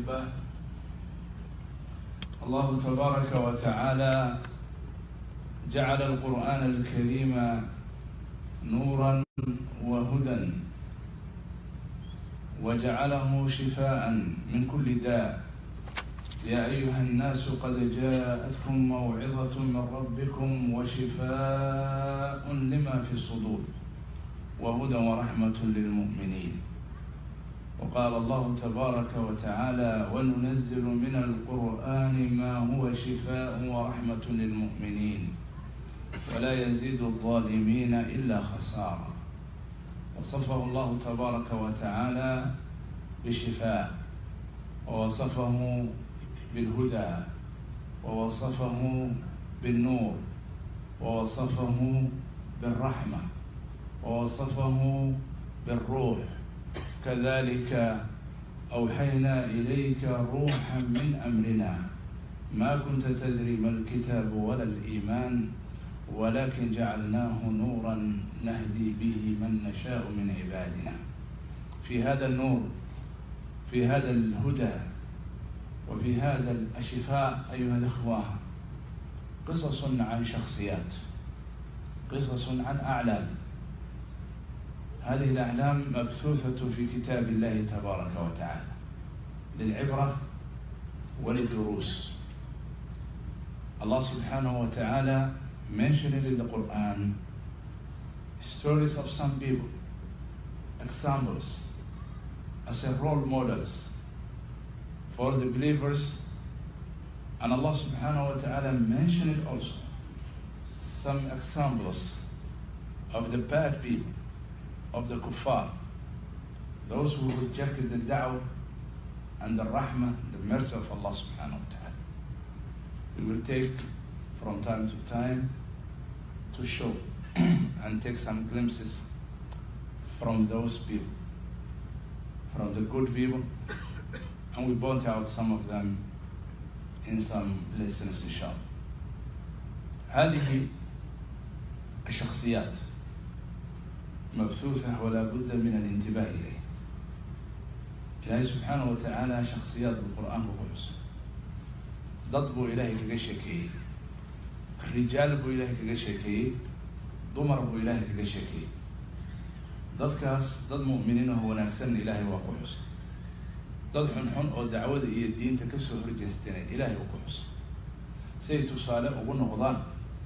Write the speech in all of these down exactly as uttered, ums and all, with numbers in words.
الأحبة، الله تبارك وتعالى جعل القرآن الكريم نورا وهدى، وجعله شفاء من كل داء. يا أيها الناس قد جاءتكم موعظة من ربكم وشفاء لما في الصدور وهدى ورحمة للمؤمنين. وقال الله تبارك وتعالى: وننزل من القرآن ما هو شفاء ورحمة للمؤمنين ولا يزيد الظالمين إلا خسارا. وصفه الله تبارك وتعالى بالشفاء، ووصفه بالهدى، ووصفه بالنور، ووصفه بالرحمة، ووصفه بالروح. كذلك أوحينا إليك روحا من أمرنا ما كنت تدري ما الكتاب ولا الإيمان ولكن جعلناه نورا نهدي به من نشاء من عبادنا. في هذا النور، في هذا الهدى، وفي هذا الشفاء أيها الإخوة قصص عن شخصيات، قصص عن أعلام. هذه الأعلام مبثوثة في كتاب الله تبارك وتعالى للعبرة وللدروس. Allah subhanahu wa ta'ala mentioned in the Quran stories of some people, examples, as a role models for the believers. And Allah subhanahu wa ta'ala mentioned also some examples of the bad people, of the kuffar, those who rejected the da'wah and the rahmah, the mercy of Allah subhanahu wa ta'ala. We will take from time to time to show and take some glimpses from those people, from the good people, and we point out some of them in some lessons inshallah. هذه الشخصيات مبثوثة ولا بد من الانتباه إليه. إلهي سبحانه وتعالى شخصيات بالقرآن وقصص ضد بو إلهي كجشكي، الرجال بو إلهي كجشكي، ضمر بو إلهي كجشكي، ضد كاس ضد مؤمنين هو نفسن إلهي وقصص، ضد حنحن أو دعوة إيه الدين تكسر رجستين إلهي وقصص. سيد صالح وقلنا غضان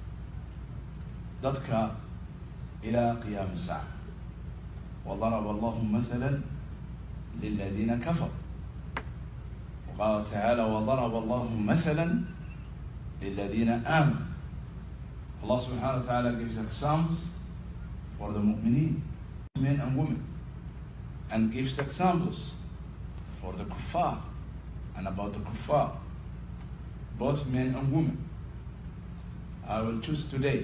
ضد كا إلى قيام الساعة. وضرب الله مثلا للذين كفروا، وقال تعالى: وضرب الله مثلا للذين آمنوا. Allah subhanahu wa ta'ala gives examples for the mu'mineen, men and women, and gives examples for the kuffar and about the kuffar, both men and women. I will choose today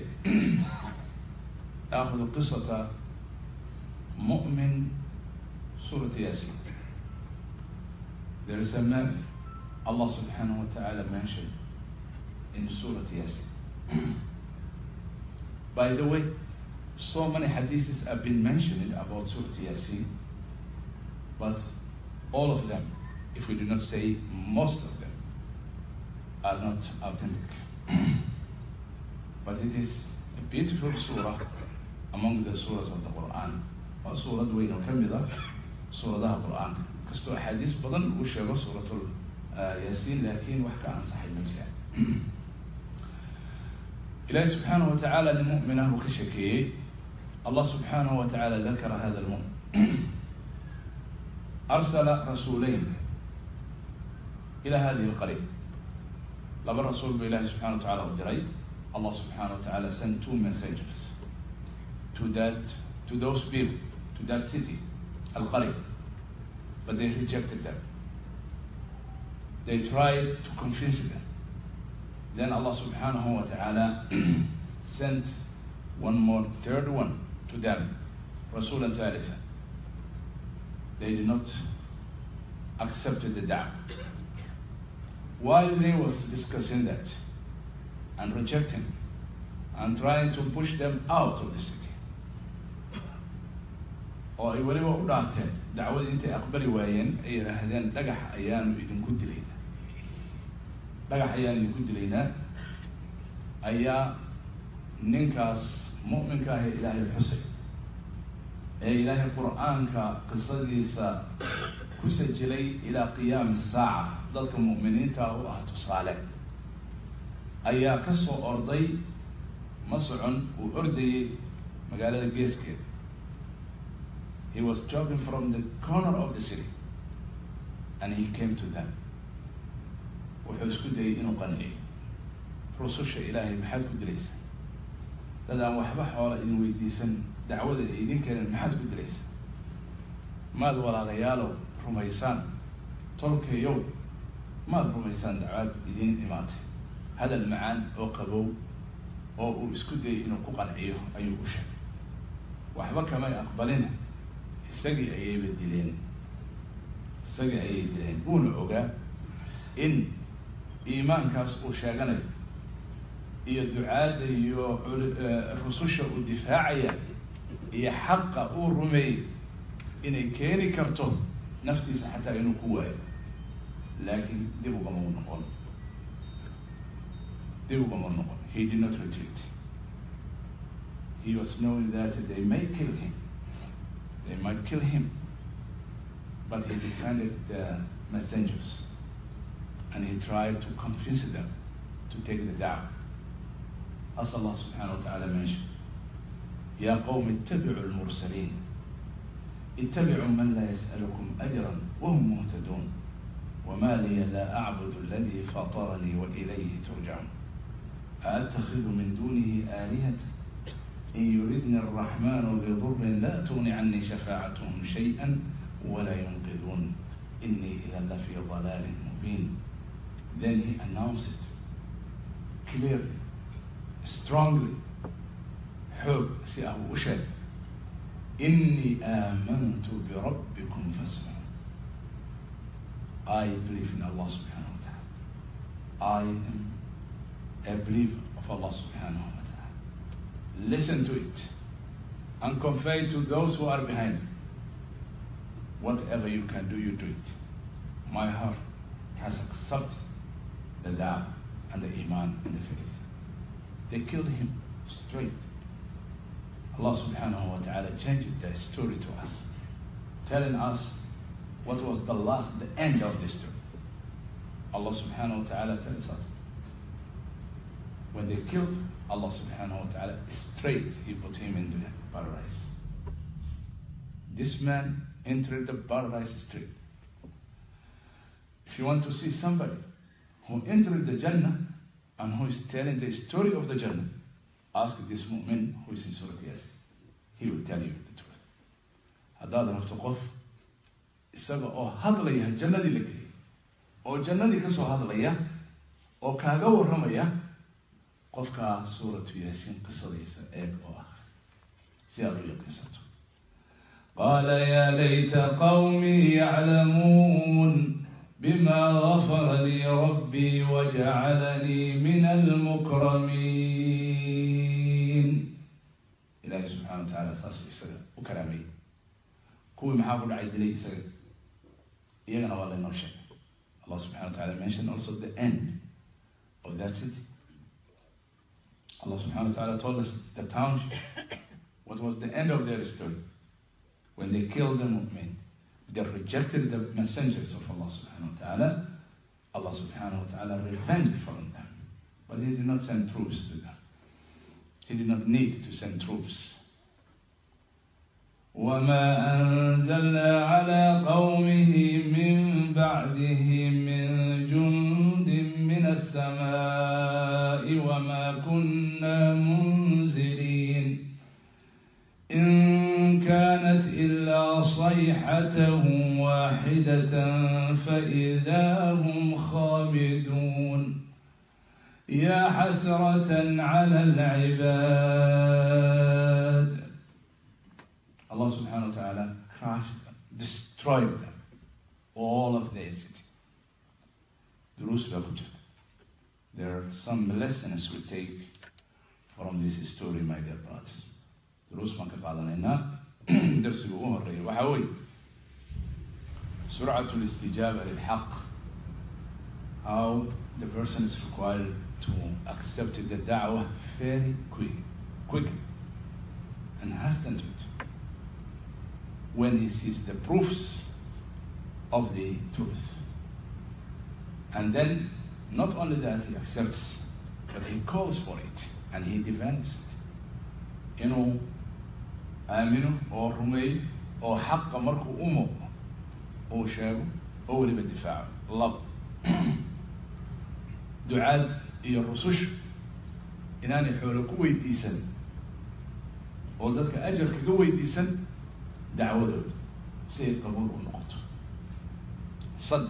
أخذ قصة مؤمن سورة ياسين. There is a man Allah subhanahu wa ta'ala mentioned in Surah Yasin. By the way, so many hadiths have been mentioned about Surah Yasin, but all of them, if we do not say most of them, are not authentic. But it is a beautiful surah among the surahs of the Quran. وسورة دوينة وكملة سورة ده القرآن كستو أحاديث بدن وشيء سورة ياسين لكن وحكى عن صحيح المجال. إلهي سبحانه وتعالى للمؤمنة وكشكي. الله سبحانه وتعالى ذكر هذا المؤمن، أرسل رسولين إلى هذه القرية. لما الرسول بإله سبحانه وتعالى ودري Allah subhanahu wa ta'ala sent two messengers to that, to those people, to that city, Al-Qarib, but they rejected them. They tried to convince them. Then Allah subhanahu wa ta'ala sent one more, third one to them, Rasul and Thalitha. They did not accept the da'wah. While they was discussing that and rejecting and trying to push them out of the city, oo ay waliba u dhaateen dacwada intay aqbali waayeen ay yiraahdeen dhagax ayaanu idinku dilaynaa dhagax ayaanu idinku dilaynaa ayaa ninkaas mu'minka ah ee ilaahay xusay ee ilaahay qur'aanka qisadiisa ku sajilay ilaa qiyaam saaca dadka mu'miniinta u ah tusaale ayaa ka soo orday ma socon uu ordayay magaalada geeskeeda. He was jogging from the corner of the city and he came to them. wuxuu isku dayay inuu qanciyo rususha ilaahay maxaad ku dilaysaa dadaan waxba xoola idin weydiisan dacwada ay idin keeneen maxaad ku dilaysaa maad walaalayaalow rumaysaan tolkayow maad rumaysaan dacwad idin imaatay hadal macaan oo qabow oo uu isku dayay inuu ku qanciyo ayuu u sheegay waxba kamay aqbalina isagii ayayba dileen isagii ayay dileen wuuna ogaa in iimaankaas uu sheeganayo iyo ducaada iyo rususha uu difaacaya iyo xaqa uu rumeeyey inay keeni karto naftiisa xataa inuu ku waayo laakiin dib ugama u noqon dib ugama u noqon he did not retreat. He was knowing that they may kill him, they might kill him, but he defended the messengers and he tried to convince them to take the da'wah. As Allah subhanahu wa ta'ala mentioned, يا قوم اتبعوا المرسلين اتبعوا من لا يسألكم أجرا وهم مهتدون وما لي لا أعبد الذي فطرني وإليه ترجعون أأتخذ من دونه آلهة إن يردني الرحمن بضر لا تغني عني شفاعتهم شيئا ولا ينقذون إني إذا لفي ضلال مبين. Then he announced it clearly, strongly. حب سي أبو أشهد إني آمنت بربكم فاسمعوا. I believe in Allah subhanahu wa ta'ala. I am a believer of Allah subhanahu wa ta'ala. Listen to it and convey to those who are behind you. Whatever you can do, you do it. My heart has accepted the da'wah and the iman and the faith. They killed him straight. Allah subhanahu wa ta'ala changed the story to us, telling us what was the last, the end of the story. Allah subhanahu wa ta'ala tells us, when they killed Allah subhanahu wa ta'ala, straight he put him into the paradise. This man entered the paradise straight. If you want to see somebody who entered the Jannah and who is telling the story of the Jannah, ask this mu'min who is in Surah Yasin. He will tell you the truth. Haddaad rabto qof isaga oo hadlaya jannadii la geliyay oo jannadii ka soo hadlaya oo kaaga warramaya qofka Surah Yasin qisadiisa eeg oo ah si aad u yaqaansato. قال يا ليت قومي يعلمون بما غفر لي ربي وجعلني من المكرمين. إلهي سبحانه وتعالى ثاس يسجد وكرامي كوي محاول عيد لي يسجد يغنى والله نرشد. Allah subhanahu wa ta'ala mentioned also the end of that city. Allah subhanahu wa ta'ala told us the township, what was the end of their story. When they killed the mu'min, they rejected the messengers of Allah subhanahu wa ta'ala. Allah subhanahu wa ta'ala revenged from them. But He did not send troops to them. He did not need to send troops. وَمَا أَنزَلْنَا عَلَىٰ قَوْمِهِ مِن بَعْدِهِ مِن جُندٍ مِّنَ السَّمَاءِ وَمَا كُنَّا مُنزِلِينَ إن كانت إلا صيحة واحدة فإذا هم خامدون يا حسرة على العباد. Allah subhanahu wa ta'ala crushed them, destroyed them, all of their city. There are some lessons we take from this story, my dear brothers. Terus baan ka qaadanaynaa درس الأمر وحوي سرعة الاستجابة للحق. How the person is required to accept the da'wah very quick, quick and hasten to it when he sees the proofs of the truth. And then not only that he accepts, but he calls for it and he defends it. You know, آمنوا أو رمي أو حق مركو أمه أو شاب أو اللي بالدفاع الله دعاء يرسوش إنني حول قوي ديسن وذلك أجر كقوي ديسن دعوة ذود سيد قبول النقطة صد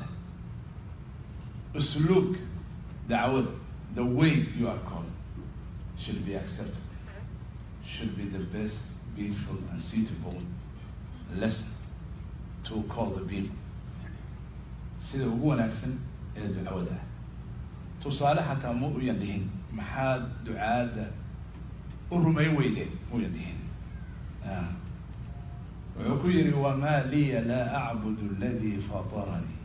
أسلوك دعوة the way you are called should be accepted, should be the best, beautiful and suitable lesson to call the people. sida ugu wanaagsan ee ducada tusaale xataa ma u yandhihin maxaa ducaada u rumay weydeen u yandhihin wuxuu ku yiri wamaa liya laa acbudu alladii fataranii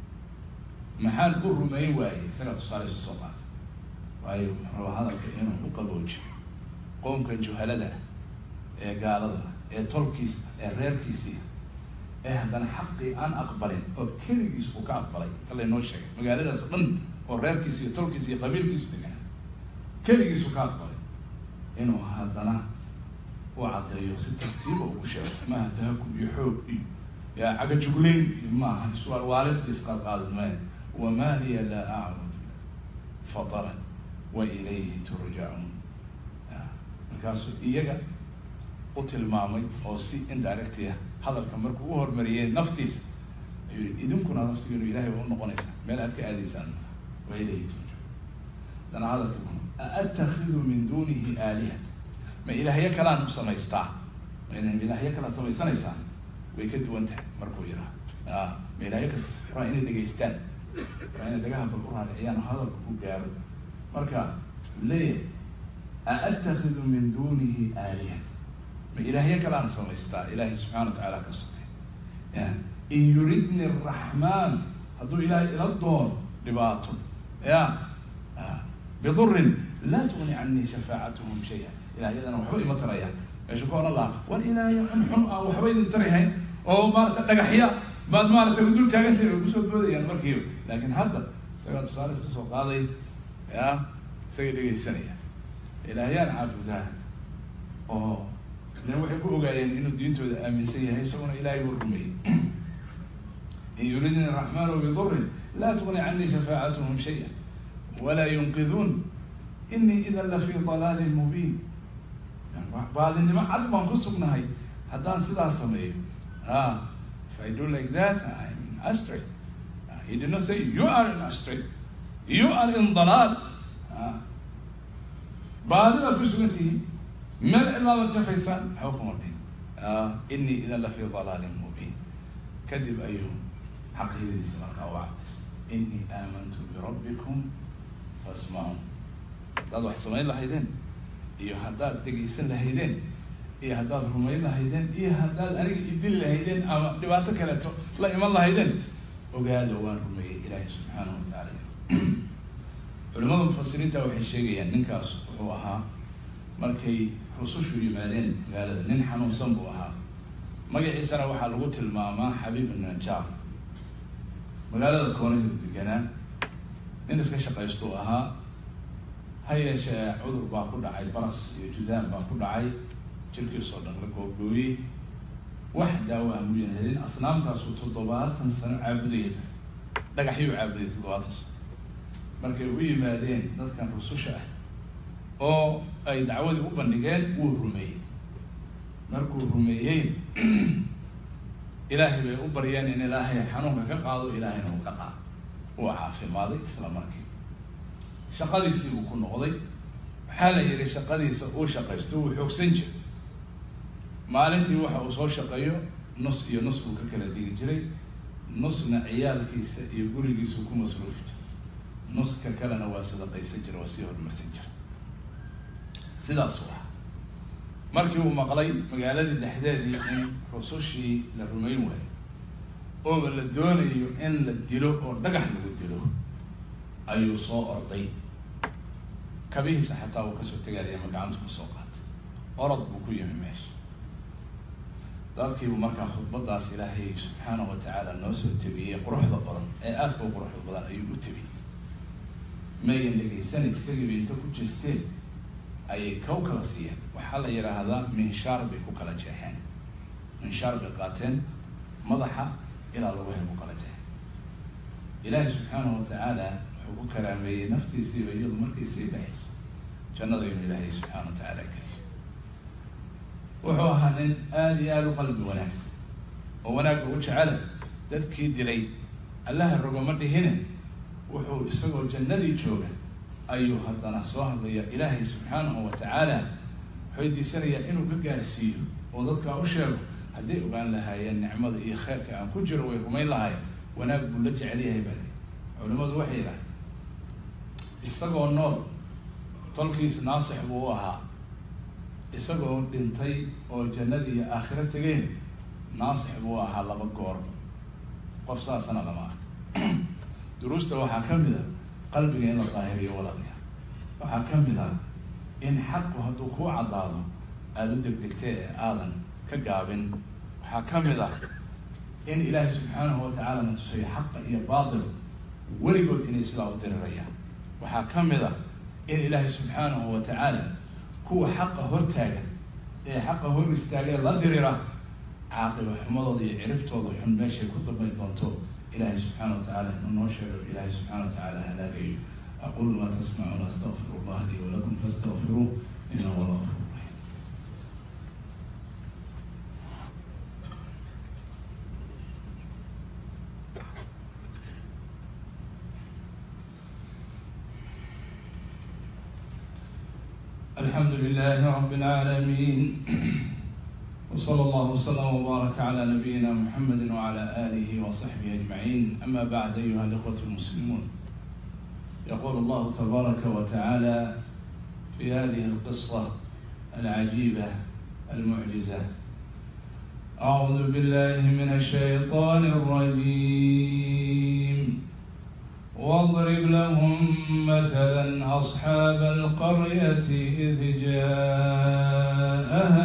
maxaan u rumay waayey isaga tusaale soo qaad waayo raba hadalka inuu u qaboojiyo qoomkan juhalada ee gaalada ee tolkiis ee reerkiisii ee haddana xaqii aan aqbalin oo keligiis uu ka aqbalay kale noo sheegay magaaladaas dhan oo reerkiisa iyo tolkiisa iyo qabiilkiisu degan keligiis uu ka aqbalay inuu haddana u caddeeyo si tartiiba ugu sheego maaha tahakum iyo xoog iyo yaa caga jugleyn iyo maaha su'aal waalidkiis qaadqaadin maayo wamaa liya laa acbudu fataran wa ilayhi turjacuun markaasuu iyaga u tilmaamay oo si indirect ah hadalka markuu u hormariyay naftiisa ayuu yidhi idinkuna naftigiinu ilaahay waa u noqonaysaa meel aad ka aadaysaan waa ilayhi turjacuun dana hadalka kuna aattakhidu min duunihi aalihata ma ilaahyo kalaan u samaystaa ma ilaahyo kalaan samaysanaysaan way ka duwan tahay markuu yidhaha ma ilaahyo kale rabaa inay dhegaystaan waa inay dhagaha bal u raariciyaan oo hadalka ku gaaro marka leeyahay aattakhidu min duunihi aalihata ma ilaahyo kalaan samaystaa ilaahay subxana wa tacaala ka sokay in yuridni araxmaan hadduu ilaahay ila doono dhibaato ya bidurin laa tugni canii shafaacatuhum shaya ilaahyadana waxba ima tarayaan meesha ku oran lahaa war ilaahay xun xun ah waxba idin tarayahayn oo maarata dhagaxya baad maarata dul taagantay oo kusoo boodayaan markiiba laakiin hadda isagaa tusaale iska soo qaaday ya isagay dhegaysanaya ilaahyaan caabudaa oo dan waxay ku ogaayeen inuu diintooda aaminsan yahay isaguna ilaahay buu rumeeyey in yuridni araxmaanu bidurin laa tugni canii shafaacatuhum shaya walaa yunqiduun inii idan la fii dalaalin mubiin baadinimo cad baan ku sugnahay haddaan sidaas sameeyo if I do like that I'm astray he did not say you are in astray you are in dalaal baadi baad ku sugan tihiin meel cilaaba jafaysaan waxba kuma dhihin inii idan la fii dalaalin mubiin kadib ayuu xaqiidadiisa markaa u cadays inii aamantu birabbikum fasmacuun haddaad wax samayn lahaydeen iyo haddaad dhegaysan lahaydeen iyo haddaad rumayn lahaydeen iyo haddaad aniga idili lahaydeen ama dhibaato kaleeto la iman lahaydeen ogaada waan rumeeyey ilaahay subxaanahu wa tacaala culimada mufasiriinta waxay sheegayaan ninkaas wuxuu ahaa markay rusushu yimaadeen magaalada nin xanuunsan buu ahaa magaciisana waxaa lagu tilmaamaa xabiib najaar magaalada koonaheedu deganaa nin iska shaqaystuu ahaa ha yeeshee cudur baa ku dhacay baras iyo judaan baa ku dhacay jirkiisoo dhan la googooyey wax daawo ah muyan helin asnaamtaasu toddobaatan sano caabudaya dhagaxyuu caabuday toddobaatan sano markay u yimaadeen dadkan rususha ah oo ay dacwadii u bandhigeen wuu rumeeyey markuu rumeeyey ilaahay bay u baryeen in ilaahay xanuunka ka qaado ilaahayna uu ka qaado uu caafimaaday isla markii shaqadiisii buu ku noqday waxaa la yidhi shaqadiisa uu shaqaysto wuu xoogsan jiray maalintii waxa uu soo shaqeeyo nus iyo nus buu ka kala dhigi jiray nusna ciyaalkiisa iyo gurigiisu ku masruufi jiray nuska kalena waa sadaqaysan jira waa sii horumarsan jira sidaasuu ah markii uu maqlay magaaladii dhexdeedii in rusushii la rumayn waayay oo la doonayo in la dilo oo dhagax lagu dilo ayuu soo orday kabihiisa xataa uu kasoo tegaya ma gacanta ku soo qaatay orod buu ku yimi meesha dadkii uu markaa khudbadaas ilaahay subxaanahu wa tacaala noo soo tabiyey quruxda badan ee aadka u quruxda badan ayuu u tabiyey mayan dhegaysanay isagiiba inta ku jeesteen ayay kow kala siiyeen waxaa la yidhaahdaa minshaar bay ku kala jeexeen minshaar bay qaateen madaxa ilaa lagu hay ku kala jeexeen ilaahay subxaanahu wa tacaala wuxuu ku karaameeyey naftiisiiba iyadu markay sii baxayso jannada inuu ilaahay subxaana wa tacaala geliyo wuxuu ahaa nin aada iyo aada u qalbi wanaagsan oo wanaagga u jecela dadkii dilay allaha rogoma dhihine wuxuu isagoo jannadii jooga ayuu haddana soo hadlaya ilaahay subxaanahu wa tacaala weydiisanayaa inuu ka gaarsiiyo oo dadkaa u sheego hadday ogaan lahaayeen nicmada iyo khayrka aan ku jiro way rumayn lahaayeen wanaag buu la jecel yahay bale culimmadu waxay yidhahay isagoo nool tolkiis naasix buu u ahaa isagoo dhintay oo jannadii iyo aakhiro tegeen naasix buu ahaa laba goor qof saasana lama ah duruusta waxaa ka mid a qalbiga in la daahiriyo walaalaya waxaa ka mid ah in xaqu hadduu kuu caddaado aada u degdegtee ee aadan ka gaabin waxaa ka mid ah in ilaahay subxaanahu wa tacaala na tusayo xaqa iyo baatil weligood inay sidaa u dirirayaan waxaa ka mid ah in ilaahay subxaanahu wa tacaala kuwa xaqa hortaagan ee xaqa hor istaagee la dirira caaqiba xumadooda iyo ciribtooda xun meeshay ku dambayn doonto ilaahay subxaana wa tacaala inuu noo sheego ilaahay subxaana wa tacaala halaagayo aqulu maa tasmacuuna astaqfiru allah lii walakum faastaqfiruuh innahu huwa alghafur rahim. الحمد لله رب العالمين وصلى الله وسلم وبارك على نبينا محمد وعلى آله وصحبه أجمعين. أما بعد أيها الإخوة المسلمون، يقول الله تبارك وتعالى في هذه القصة العجيبة المعجزة: أعوذ بالله من الشيطان الرجيم واضرب لهم مثلا أصحاب القرية إذ جاءها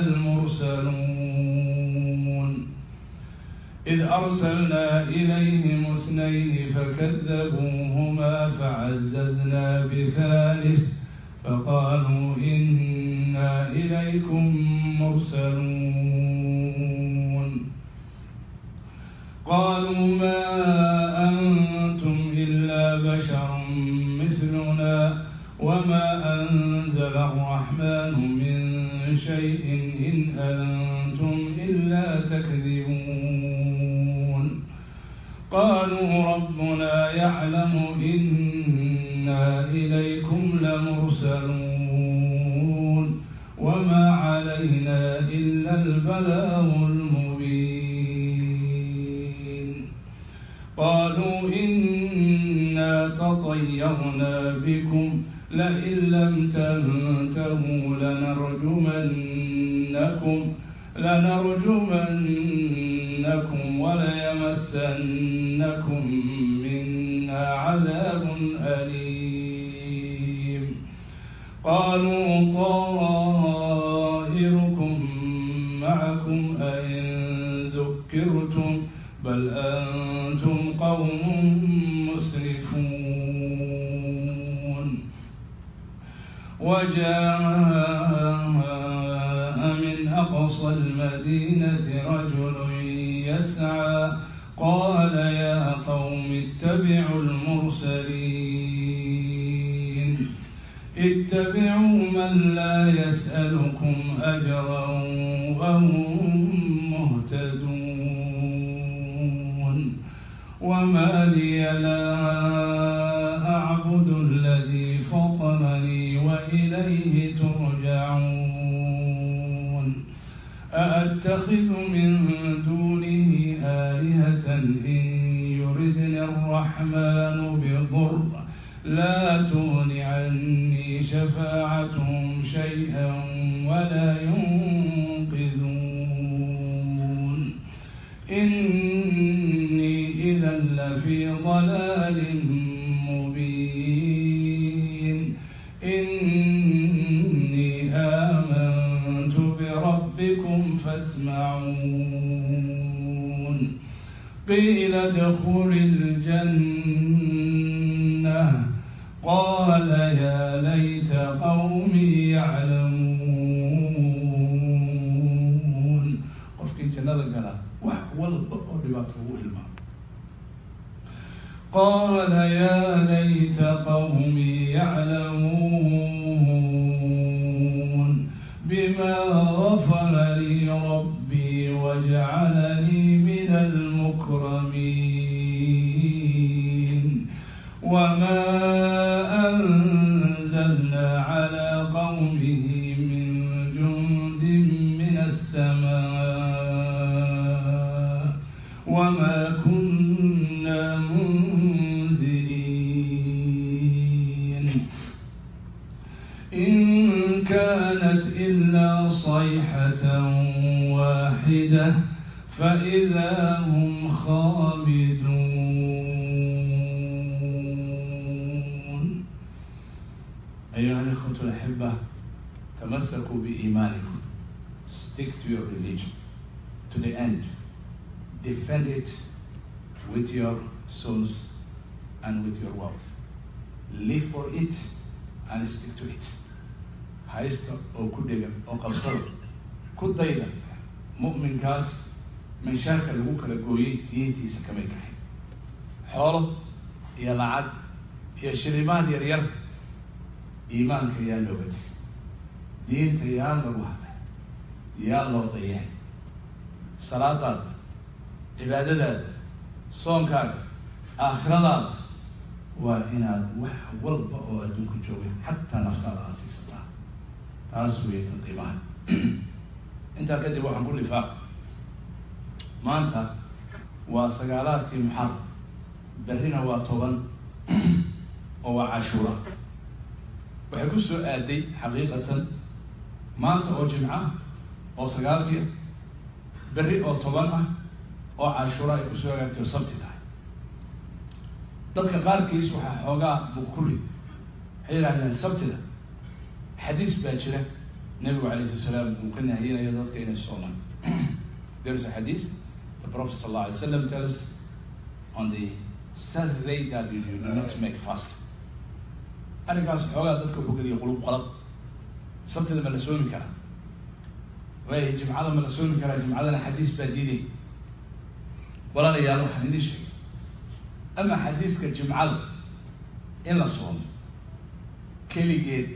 المرسلون إذ أرسلنا إليهم اثنين فكذبوهما فعززنا بثالث فقالوا إنا إليكم مرسلون قالوا ما أنتم إلا بشر مثلنا وما أنزل الرحمن من شيء إن أنتم إلا تكذبون قالوا ربنا يعلم إنا إليكم لمرسلون وما علينا إلا البلاغ المبين قالوا إنا تطيرنا بكم لئن لم تنتهوا لنرجمنكم لنرجمنكم وليمسنكم منا عذاب أليم قالوا طائركم معكم أئن ذكرتم بل أنتم قوم مسرفون وجاء من أقصى المدينة رجل يسعى قال يا قوم اتبعوا المرسلين اتبعوا من لا يسألكم أجرا وهم مهتدون وما لي لا أعبد الذي فطرني وإليه ترجعون أأتخذ من دونه آلهة إن يردني الرحمن بضر لا تغن عني شفاعتهم شيئا ولا ينفعون ربكم فاسمعون قيل ادخل الجنة قال يا ليت قومي يعلمون قف الجنة قال والبقر باتروه الماء قال يا ليت قومي يعلمون بما غفر لي ربي وجعلني من المكرمين وما أنزلنا على قومه من جند من السماء وما كنا منزلين إن كانت إلا صيحة واحدة فإذا هم خامدون. أيها الإخوة الأحبة تمسكوا بإيمانكم. Stick to your religion to the end. Defend it with your souls and with your wealth. Live for it and stick to it. haysta oo ku dhegan oo qabsada ku dayda mu'minkaas meeshaarka lagu kala gooyay diintiisa kamay kaxay xoolo iyo lacag iyo shilimaad yar yar iimaanka yaa looga tegay diinta yaa lagu hadlay yaa loo dayay salaadaada cibaadadaada soonkaaga aakhiradaada waa inaad wax walba oo adduunku joogay xataa naftaada aad siisataa taas way tan qiimaha intaa kadib waxaan ku lifaaq maanta waa sagaalaadkii muxarram berrina waa toban oo waa cashuura waxay ku soo aaday xaqiiqatan maanta oo jimca oo sagaalkii berri oo toban ah oo cashuura ay ku soo agaagto sabti tahay dadka qaarkiis waxaa xoogaa buu ku rid waxay yidhahdeen sabtida xadiis baa jira nabigu calayhi salaam uu ka nahiyinayo dadka inay soomaan there is a hadith the Prophet sallallahu alaihi wasallam tells on the Saturday that you do not make fast arrinkaas xoogaa dadka wuxuu geliya qulub qalab sabtida ma la soomi karaa waayo jimcada ma la soomi karaa jimcadana xadiis baa diiday walaalayaal waxaan idin sheegay ama xadiiska jimcada in la soomo keligeed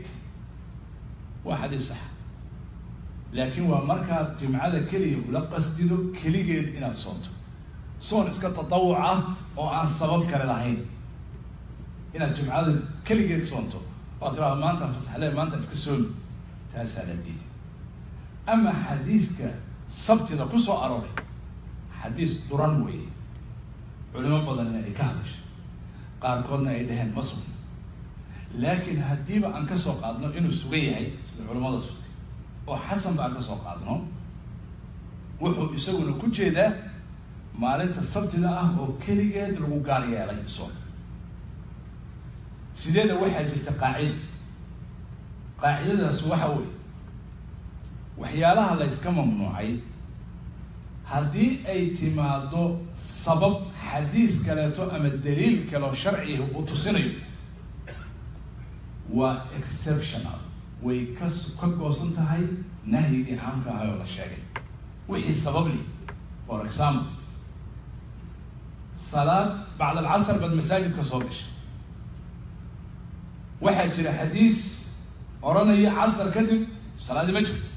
waa xadiis sax laakiin waa markaad jimcada keliya ula qasdido keligeed inaad soonto soon iska tatawuc ah oo aan sabab kale lahayn inaad jimcada keligeed soonto waa tiraada maanta fasaxle maanta iska soomi taasaa la diiday ama xadiiska sabtida ku soo arooray xadiis duran weeye culimo badanna ay ka hadashay qaarkoodna ay dhaheen ma sugna laakiin haddiiba aan ka soo qaadno inuu sugan yahay sida culimada sugtay oo xasan ba aan ka soo qaadno wuxuu isaguna ku jeedaa maalinta sabtida ah oo keligeed lagu gaar yeelay soon sideeda waxaa jirta qaacida qaacidadaas waxa weeye waxyaalaha la iska mamnuucay haddii ay timaado sabab xadiis kaleeto ama daliil kaleo sharciga uu tusinayo waa exceptional way ka ka goosan tahay nahyigii caamka ahay oo la sheegay wixii sabab leh for example salaad bacd alcasr baad masaajidka soo gashay waxaa jira xadiis oranaya casr kadib salaadi ma jirto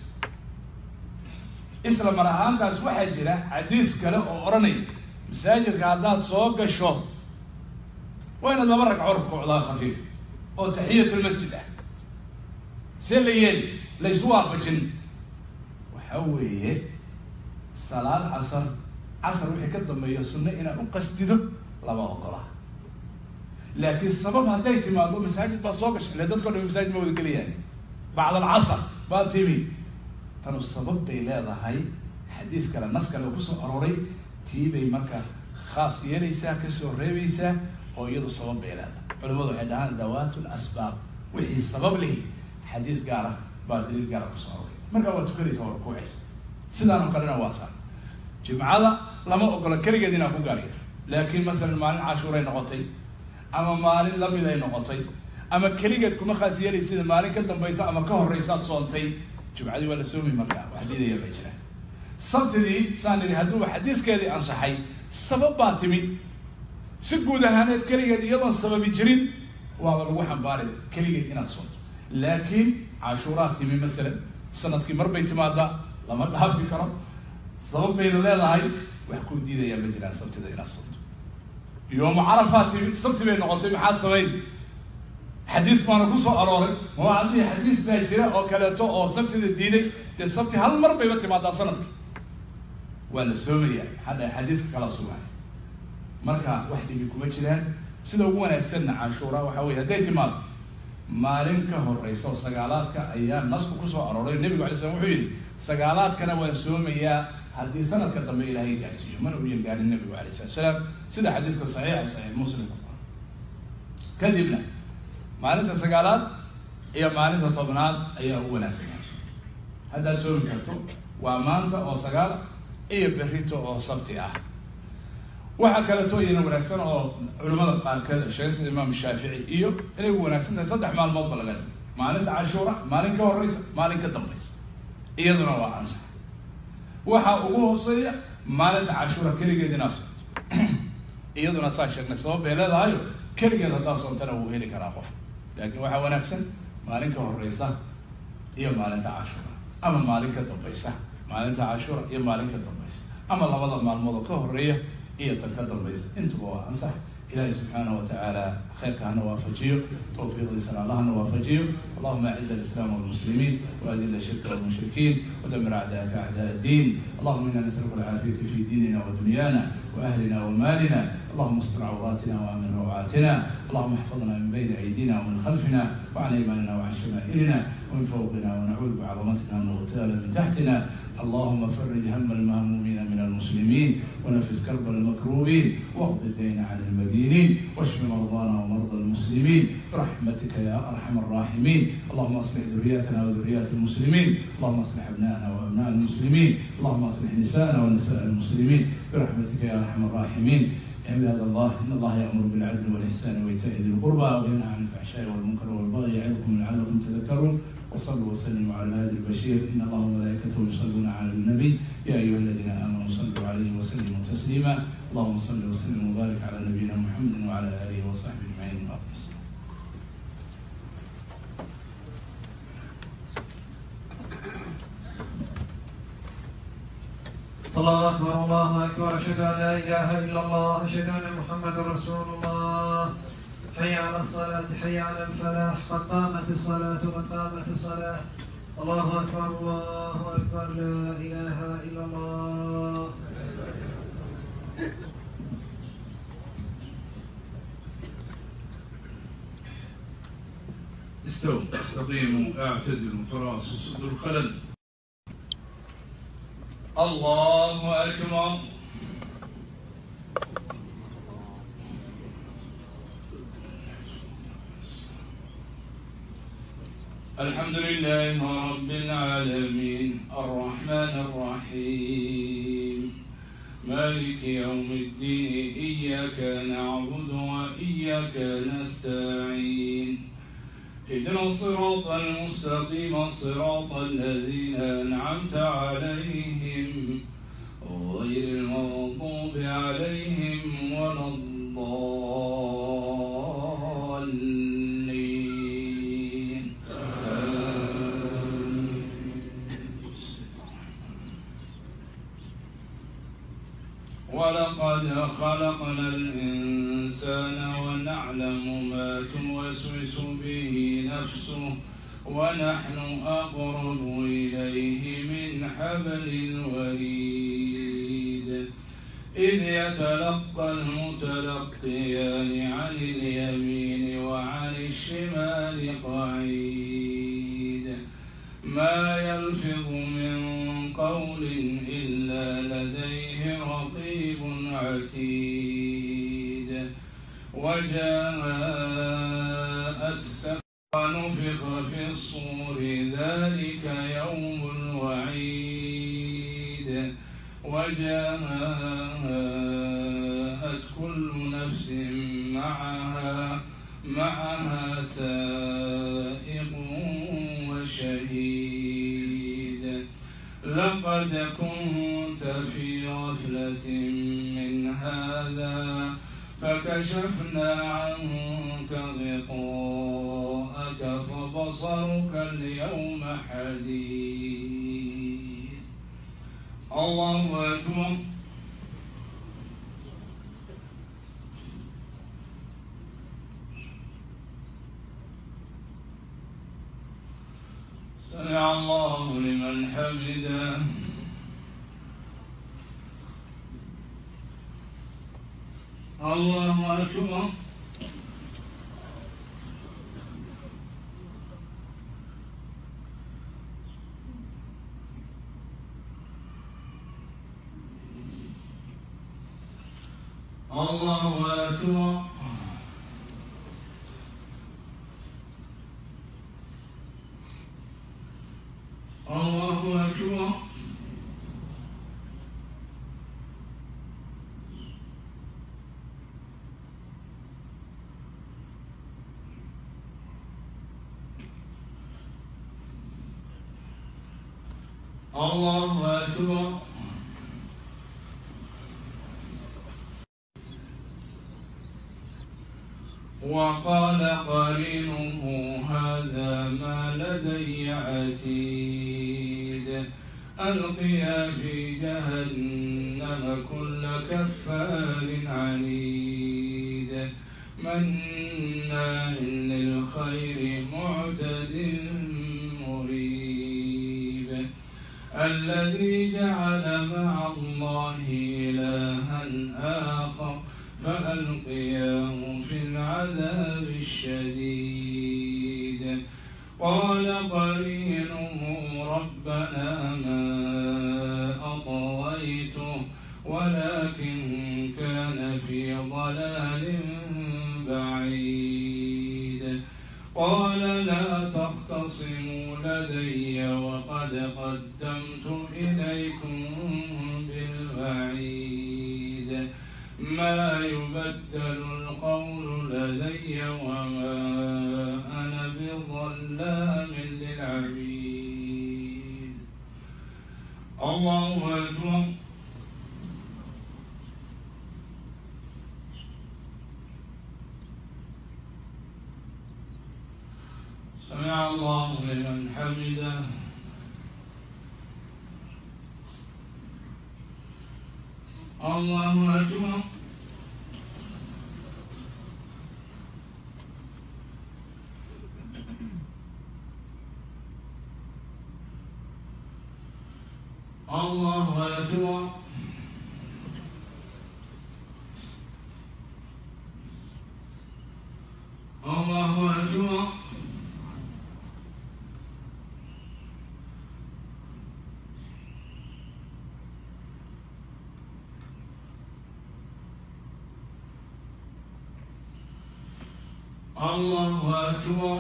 isla mar ahaantaas waxaa jira xadiis kale oo oranaya masaajidka haddaad soo gasho waa inaad laba ragco rukuucdaa khafiif oo taxiyatulmasjid ah see la yeeli laysu waafajin waxa weeye salaad casar casar wixii ka dambeeya sunno inaad u qastido laba ogolaa laakiin sabab hadday timaado masaajid baad soo gashay ile dadka o dhan masaajid ma wada gelayaan bacd alcasar baad timi tanu sabab bay leedahay xadiis kale nas kale oo kusoo arooray tii bay marka khaas yeelaysaa kasoo reebaysaa oo iyadu sabab bay leedahay culimadu waxay dhahaan dawaat lasbaab wixii sabab lihi xadiis gaara baa daliil gaara kusoo arooray markaa waa tukanaysa waa rukuucaysa سيدان وكلنا واسع جمعة لما أقول كريجة دينا كوجاري لكن مثلا مالين عاشورين نقطي أما مالين لبيدين نقطي أما كريجة كم خاسية لسيد مالين كتب بيسا أما كهر رئيسات صوتي جمعة دي ولا سومي مرة وحديدة يا بيجنا الصبت دي سان اللي هدوه حديث كذي أنصحي السبب باتمي سجود هانت كريجة دي يلا السبب يجرين وروحا بارد كريجة دينا صوت لكن عاشورات تمي مثلا سنة كمر بيت ماذا لما لها في كرم سبب بين الله هاي ويحكوا ديدا يا بجرا صرت إلى صوت يوم عرفات صرت بين نقطتين حاد سوين حديث ما نقص أروري ما عندي حديث بجرا أو كلاته أو صرت الديدا صرت هالمر بيت ماذا سنة ولا سومية هذا حديث كلا سومي مركا واحد بيكون بجرا سيدا هو أنا سنة عاشوراء وحوي هديت مال مالين كهر رئيس وسجالات كأيام نص كوسو أروري النبي عليه السلام وحيد سجالات كنا ونسومية هذه سنة كتب إلهي جالسين من هو يقال النبي عليه الصلاة والسلام سيدا حديث صحيح صحيح مسلم كذبنا مالين سجالات هي مالين طبنات هي هو ناس هذا سوم كتب وأمانته وسجال هي بريته وصبتها وحكلته ينور أحسن أو علماء القارئ الشيخ الإمام الشافعي إيو اللي هو ناس صدق مال موضوع الغد مالين عاشوراء مالين كوريس مالين كتنبيس إيضنا وعنصر waxa ugu hooseeya maalinta cashuura kaligeed inaas iyaduna saashagna sabab ay leedahay kaligeed hadaa soontana uu heli karaa qof laakiin waxa wanaagsan maalinka horeysa iyo maalinta cashuura ama maalinka dambaysa maalinta cashuura iyo maalinka dambaysa ama labada maalmood ka horeeya iyo tan ka dambaysa intuba waa ansax إلهي سبحانه وتعالى خيرك هنا وافجيه توفيق لسنا الله هنا وافجيه اللهم أعز الإسلام والمسلمين وأذل الشرك والمشركين ودمر أعداءك أعداء الدين اللهم إنا نسألك العافية في ديننا ودنيانا وأهلنا ومالنا اللهم استر عوراتنا وأمن روعاتنا اللهم احفظنا من بين أيدينا ومن خلفنا وعن أيماننا وعن شمائلنا ومن فوقنا ونعوذ بعظمتك أن نغتال من تحتنا اللهم فرج هم المهمومين من المسلمين ونفس كرب المكروبين واقض الدين عن المدينين واشف مرضانا ومرضى المسلمين برحمتك يا أرحم الراحمين اللهم اصلح ذرياتنا وذريات المسلمين اللهم اصلح أبناءنا وأبناء المسلمين اللهم اصلح نساءنا ونساء المسلمين برحمتك يا أرحم الراحمين يا عباد الله إن الله يأمر بالعدل والإحسان وإيتاء ذي القربى وينهى عن الفحشاء والمنكر والبغي يعظكم لعلكم تذكرون وصلوا وسلموا على هذا البشير إن الله وملائكته يصلون على النبي يا أيها الذين آمنوا صلوا عليه وسلموا تسليما اللهم صل وسلم وبارك على نبينا محمد وعلى آله وصحبه أجمعين. الله أكبر الله أكبر أشهد أن لا إله إلا الله أشهد أن محمد رسول الله حي على الصلاة حي على الفلاح قد قامت الصلاة قد قامت الصلاة الله أكبر الله أكبر لا إله إلا الله. استووا استقيموا اعتدلوا تراصوا سدوا الخلل. الله أكبر. الحمد لله رب العالمين الرحمن الرحيم مالك يوم الدين إياك نعبد وإياك نستعين اهدنا الصراط المستقيم صراط الذين أنعمت عليهم غير المغضوب عليهم ولا الضالين. ولقد خلقنا الإنسان ونعلم ما توسوس به نفسه ونحن أقرب إليه من حبل الوريد إذ يتلقى المتلقيان عن اليمين وعن الشمال قعيد ما يلفظ من قول إلا لديه رقيب عتيد وجاءت سكرة ونفخ في الصور ذلك يوم الوعيد وجاءت كل نفس معها معها سائق وشهيد لقد كنت في غفلة من هذا فكشفنا عنك غطاءك فبصرك اليوم حديد. الله أكبر. سمع الله لمن حمده. الله أكبر. الله أكبر. الله أكبر. الله أكبر. وقال قرينه هذا ما لدي عتيد ألقيا في جهنم كل كفار عنيد مناع للخير معتد مريب الذي جعل مع الله إلها آخر فألقياه في العذاب الشديد قال قرينه ربنا ما أطغيته ولكن كان في ضلال بعيد قال لا تختصموا لدي وقد قدمت إليكم بالوعيد ما يبدل القول لدي وما أنا بظلام للعبيد. الله أكبر. سمع الله لمن حمده. الله أكبر. الله أكبر. الله أكبر. الله أكبر.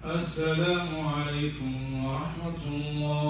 السلام عليكم ورحمة الله